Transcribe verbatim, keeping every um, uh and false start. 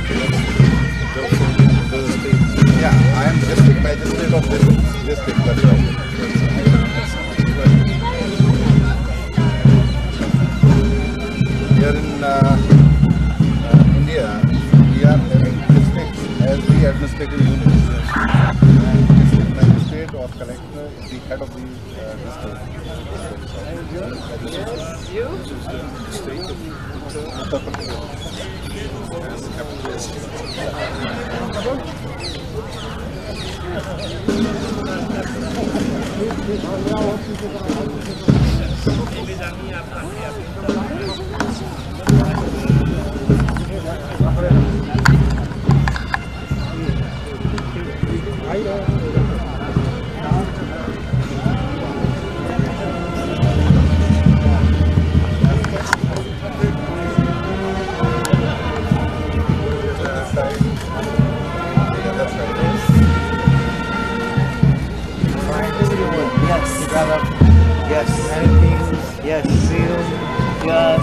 Yeah, I am district magistrate of this district. That's right. Here in uh, uh, India, we are having districts as the administrative units. And district magistrate or collector is the head of the uh, district. State of Uttar Pradesh. As Yes. Yes. Yes. Yes.